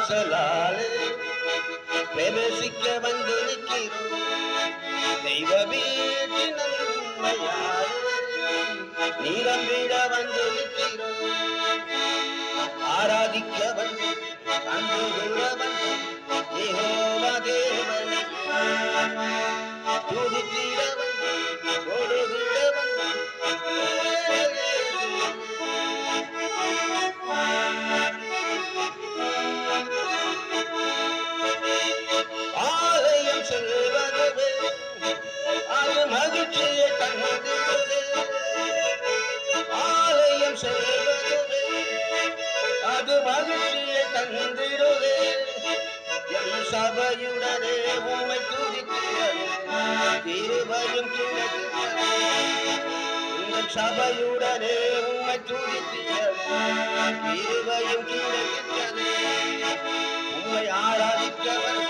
வாசலாலே பிரவேசிக்க வந்து நிற்கிறோம். தெய்வ வீட்டின் நன்மையாலே நீரம்பிட வந்து நிற்கிறோம். ஆராதிக்க வந்து அன்பு கூற வந்து யெகோவா தேவனை துதித்திட வந்து தொழுதிட வந்து ஆலயம் செல்வதுவே அது மகிழ்ச்சியை தந்திடுவே. ஆலயம் செல்வதுவே அது மகிழ்ச்சியை தந்திடுவே. என் சபையுடனே உம்மை துதிக்கிறேன் கிருபையும் கிடைக்கிறதே. என் சபையுடனே உம்மை துதிக்கிறேன் கிருபையும் கிடைக்கிறதே. உம்மை ஆராதிக்க